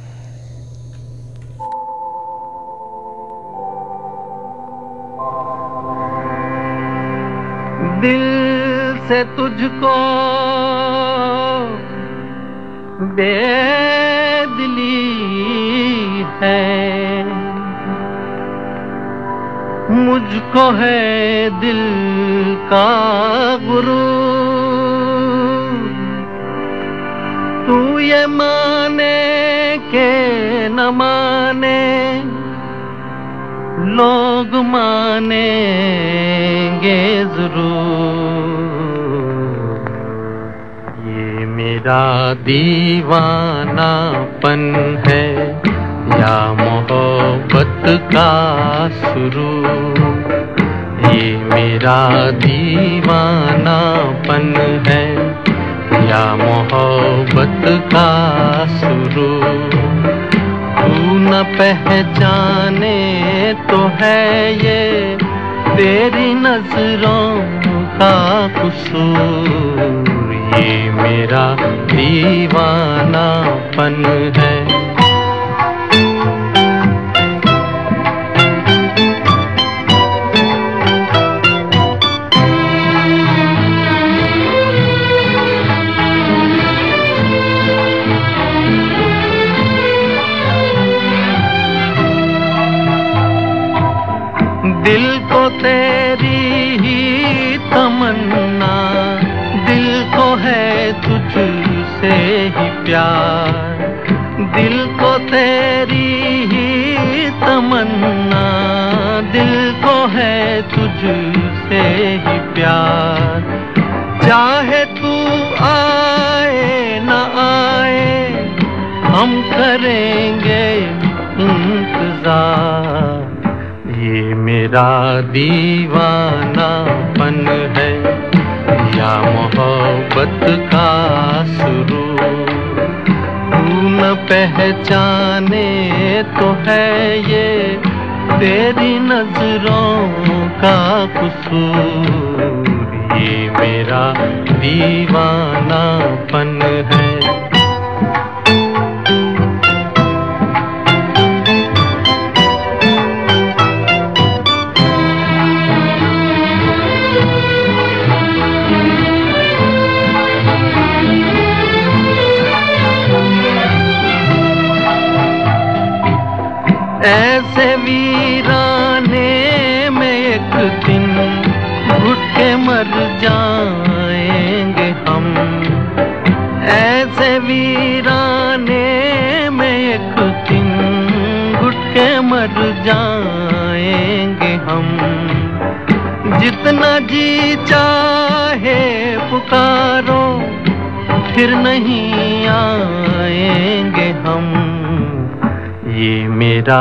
दिल से तुझको बेदिली है, मुझको है दिल का गुरूर। तू ये माने के न माने, लोग मानेंगे जरूर। ये मेरा दीवानापन है या मोहब्बत का सुरूर। ये मेरा दीवानापन है या मोहब्बत का सुरूर। तू न पहचाने तो है ये तेरी नजरों का कसूर। ये मेरा दीवानापन है। दिल को तेरी ही तमन्ना, दिल को है तुझसे ही प्यार। दिल को तेरी ही तमन्ना, दिल को है तुझसे ही प्यार। चाहे तू आए न आए हम करेंगे इंतजार। ये मेरा दीवानापन है या मोहब्बत का सुरूर। तू न पहचाने तो है ये तेरी नजरों का कसूर। ये मेरा दीवानापन है। ऐसे वीराने से वीराने में एक दिन घुट के मर जाएंगे हम। जितना जी चाहे पुकारो फिर नहीं आएंगे हम। ये मेरा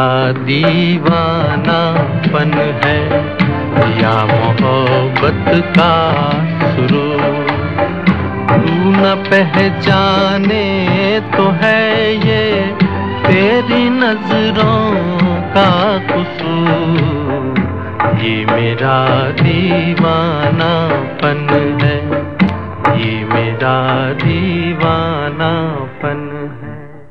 दीवानापन है या मोहब्बत का सुरूर। तू न पहचाने तो है ये तेरी नजरों का कसूर। ये मेरा दीवानापन है, ये मेरा दीवानापन है।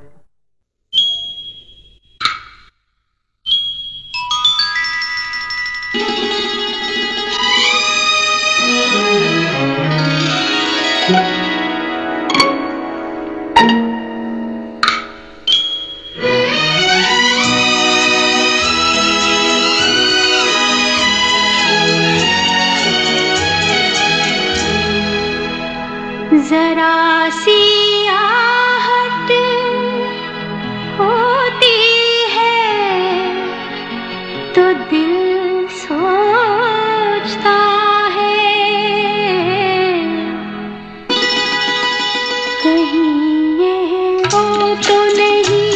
जरा सी आहट होती है तो दिल सोचता है, कहीं ये वो तो नहीं,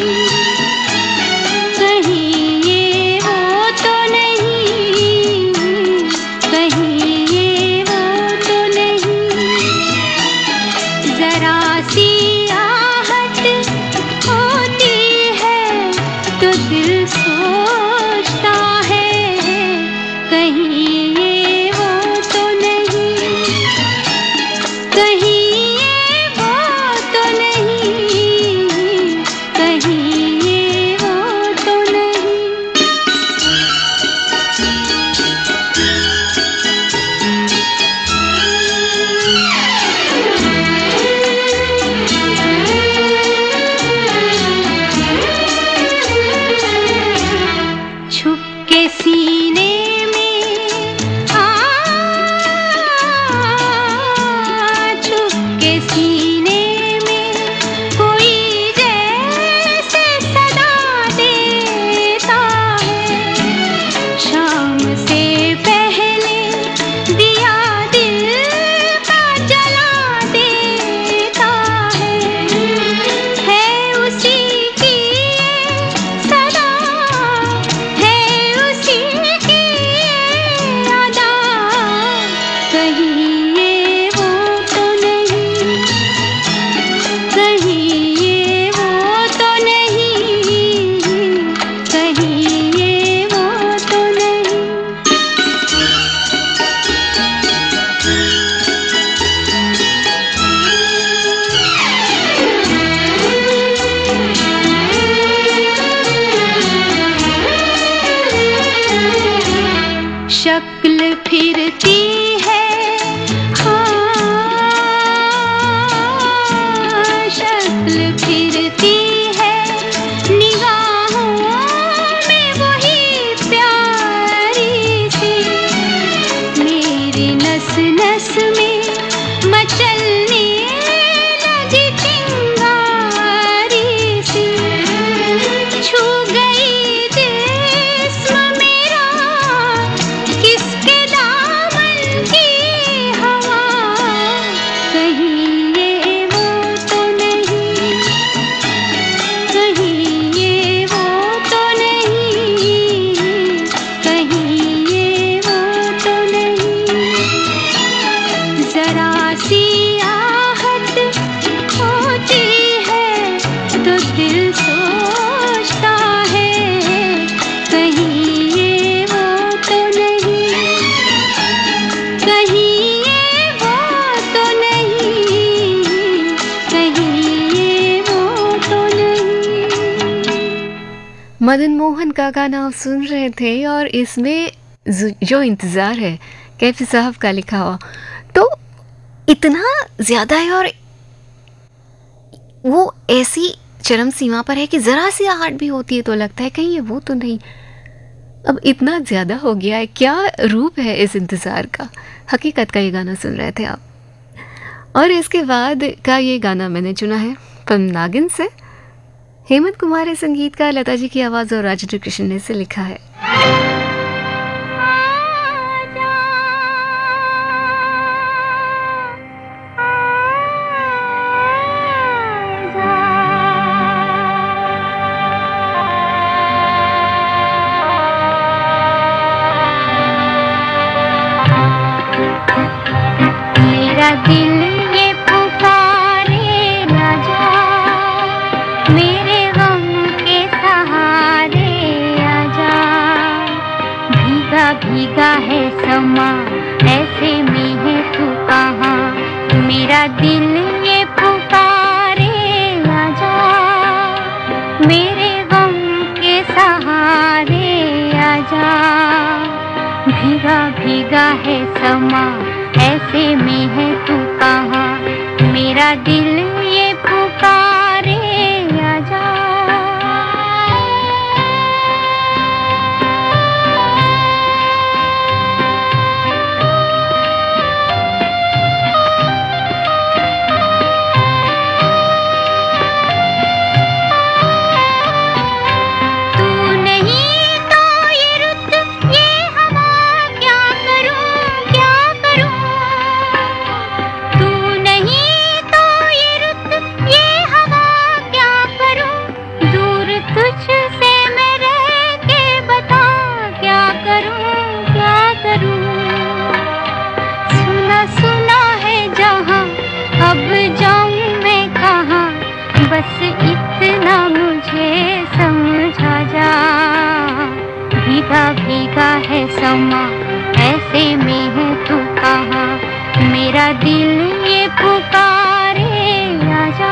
कहीं ये वो तो नहीं, कहीं ये वो तो नहीं। जरा सी आहट होती है तो दिल सोचता है, कहीं ये वो तो नहीं, कहीं ये वो तो नहीं, कहीं ये वो तो नहीं। छुप के सीने में छुप के सीने में कोई जैसे सदा देता है। शाम से पहले दिया दिल का जला देता है उसी की सदा, है उसी की अदा। कहीं ये वो तो नहीं, कहीं ये वो तो नहीं, कहीं ये वो तो नहीं। शक्ल फिरती है, शक्ल फिरती है निगाहों में वही प्यारी सी। मेरी नस नस में मचलने लगी चिंगारी सी। छू गई जिस्म मेरा किसके दामन की हवा। कहीं ये वो तो नहीं, कहीं ये वो तो नहीं, कहीं ये वो तो नहीं। जरा सी आहट होती है तो दिल सोचता है, कहीं ये वो तो नहीं, कहीं ये वो तो नहीं, कहीं ये वो तो नहीं। मदन मोहन का गाना आप सुन रहे थे और इसमें जो इंतज़ार है कैफी साहब का लिखा हुआ तो इतना ज़्यादा है और वो ऐसी चरम सीमा पर है कि ज़रा सी आहट भी होती है तो लगता है कहीं ये वो तो नहीं। अब इतना ज़्यादा हो गया है, क्या रूप है इस इंतज़ार का। हकीकत का ये गाना सुन रहे थे आप। और इसके बाद का ये गाना मैंने चुना है फिल्म नागिन से। हेमंत कुमार है संगीत का, लता जी की आवाज़ और राजेंद्र कृष्ण ने इसे लिखा है। मेरा दिल ये पुकारे राजा, मेरे गम के सहारे आजा। भीगा भीगा है समा, ऐसे में है तू कहाँ। मेरा दिल ये पुकारे राजा, मेरे गम के सहारे आजा। भीगा भीगा है समा, ऐसे में है तू कहाँ। मेरा दिल ये पुकारे आजा। बस इतना मुझे समझा जा। भीगा भीगा है समा, ऐसे में है तू कहाँ। मेरा दिल ये पुकारे आजा।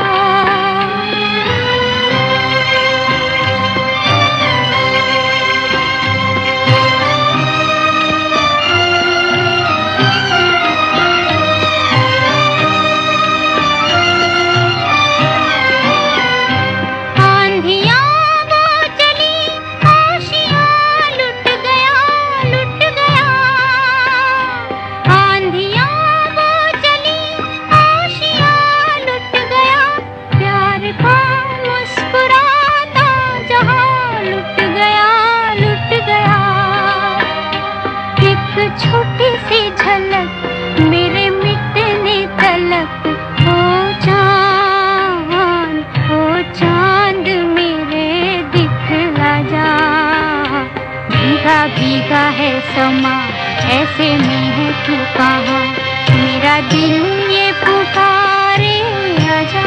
छोटी सी झलक मेरे मिटने तलक। ओ चांद मेरे दिखला जा। भीगा भीगा है समा, ऐसे में है तू कहाँ। मेरा दिल ये पुकारे आजा।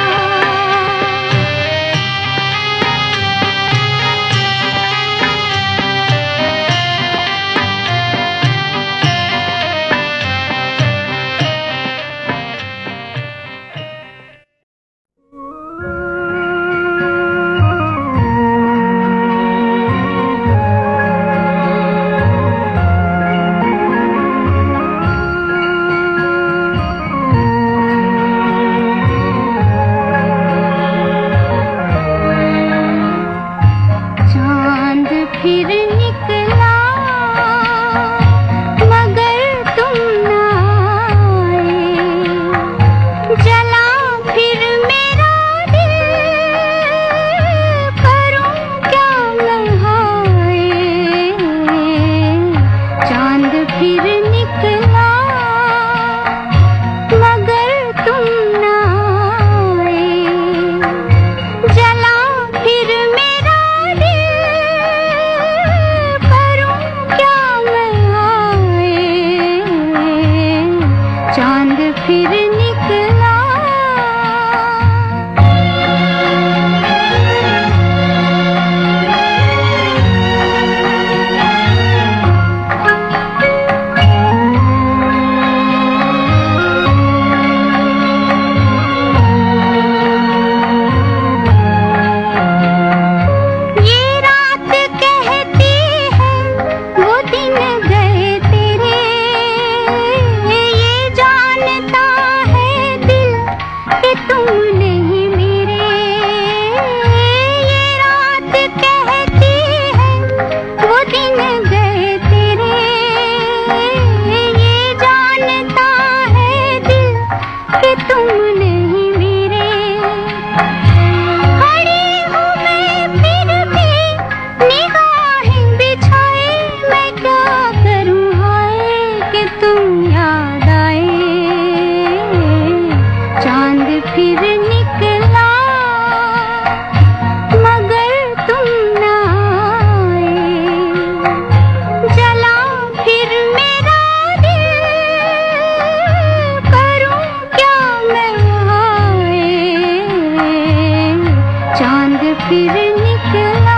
फिर निकला।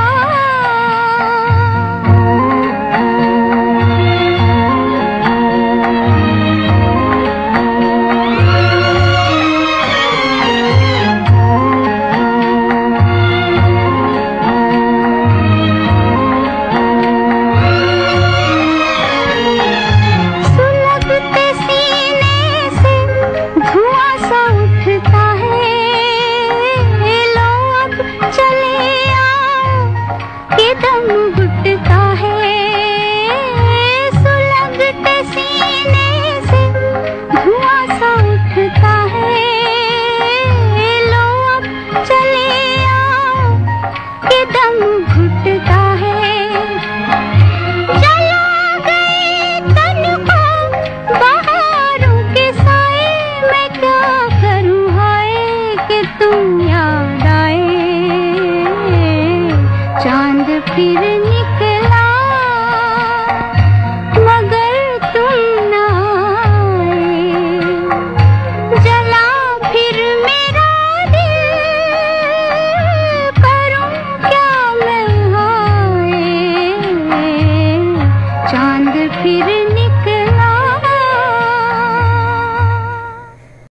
सुलगते सीने से धुआं सा उठता है, लो अब चले आओ कि दम घुटता है। सुलगते सीने से धुआं सा उठता है, लो अब चले आओ कि दम घुटता है। चला गए तन को बहारों के साए, मैं क्या करूं हाय कि तुम याद आए। चांद फिर